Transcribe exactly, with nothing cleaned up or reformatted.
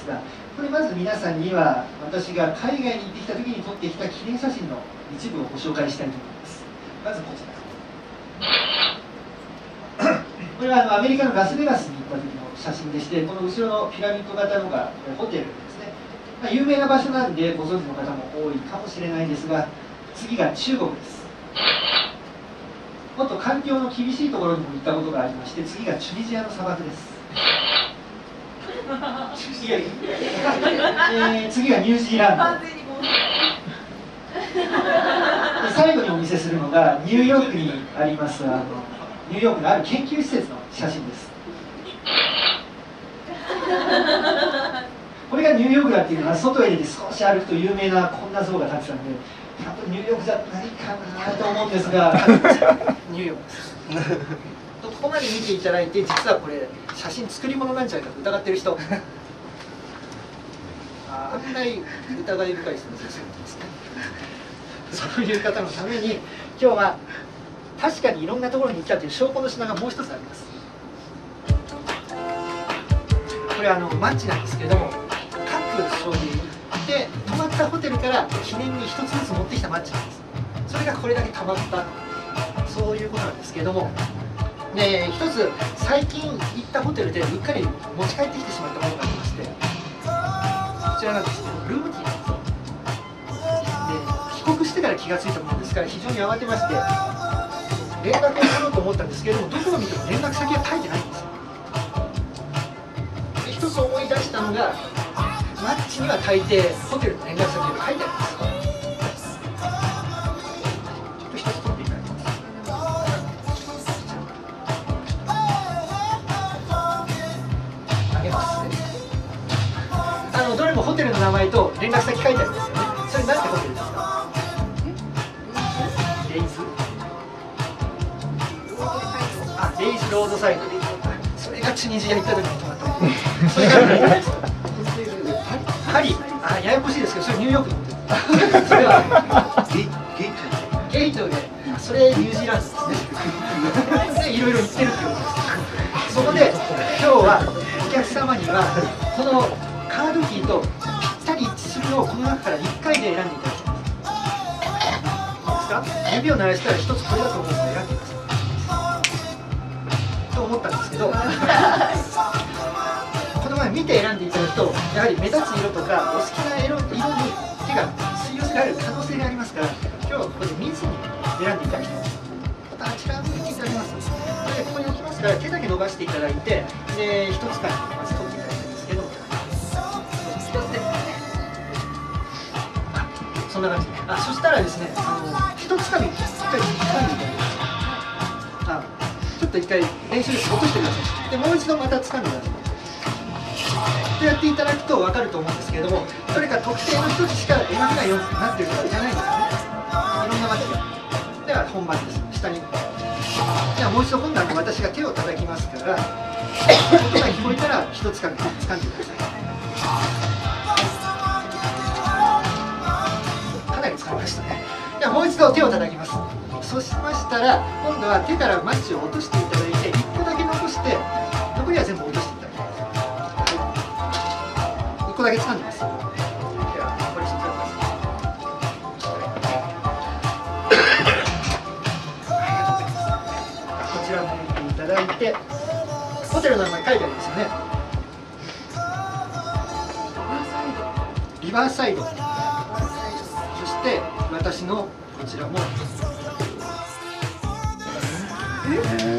ですが、これまず皆さんには私が海外に行ってきた時に撮ってきた記念写真の一部をご紹介したいと思います。まずこちら、これはあのアメリカのラスベガスに行った時の写真でして、この後ろのピラミッド型のがホテルですね、まあ、有名な場所なんでご存知の方も多いかもしれないんですが、次が中国です。もっと環境の厳しいところにも行ったことがありまして、次がチュニジアの砂漠です。いやいやえー、次がニュージーランドで、最後にお見せするのがニューヨークにありますあのニューヨークのある研究施設の写真です。これがニューヨークだっていうのは、外へ出て少し歩くと有名なこんな像がたくさんで、多分ニューヨークじゃないかなと思うんですが、ニューヨークです。ここまで見ていただいて、実はこれ写真作り物なんじゃないかと疑ってる人、あんなに疑い深い人ですね。そういう方のために今日は確かにいろんなところに行ったという証拠の品がもう一つあります。これはあのマッチなんですけれども、各商品に行って泊まったホテルから記念に一つずつ持ってきたマッチなんです。それがこれだけ溜まった、そういうことなんですけれども、で一つ最近行ったホテルでうっかり持ち帰ってきてしまったものがありまして、こちらなんですけど、ルームティーなんですよ。で帰国してから気が付いたものですから非常に慌てまして連絡を取ろうと思ったんですけれども、どこを見ても連絡先が書いてないんですよ。で一つ思い出したのが、マッチには大抵ホテルの連絡先が書いてあります。どれもホテルの名前と連絡先書いてありますよね。それなんてホテルですか？レイズ？あ、レイズロードサイド。それがチュニジア行った時に泊まったホテル。それが何ですか？パリ。あ、ややこしいですけど、それニューヨークのホテル。それはゲイト。ゲイトで、それニュージーランドですね。で、いろいろ行ってるってことです。そこで今日はお客様にはこのカードキーとぴったり一致するのをこの中からいっかいで選んでいただきます。いいですか？指を鳴らしたら一つこれだと思うので選んでください。と思ったんですけど、この前見て選んでいただくと、やはり目立つ色とかお好きな色、色に手が吸い寄せられる可能性がありますから、今日はここで見ずに選んでいただきたい。またあちら向いていただきます。でここに置きますから、手だけ伸ばしていただいて、で一つからまず取っていただきたいんですけど、そんな感じ。あ、そしたらですね、あの一つかみ一回掴んでいただきます。あ、ちょっと一回練習して落としてください。でもう一度また掴んでください。とやっていただくと分かると思うんですけれども、どれか特定の一つしか選べないようになってるわけじゃないんですよね。いろんなマッチが。では本番です。下に。じゃあもう一度今度は私が手を叩きますから、音が聞こえたら一つかみ掴んでください。掴みましたね。ではもう一度手を叩きます。そうしましたら、今度は手からマッチを落としていただいて、いっこだけ残して、残りは全部落としていただきます。はい、いっこだけ掴んでます。ではこれしてください。こちらを向いていただいて、ホテルの名前書いてありますよね。リバーサイド。そして私のこちらも。え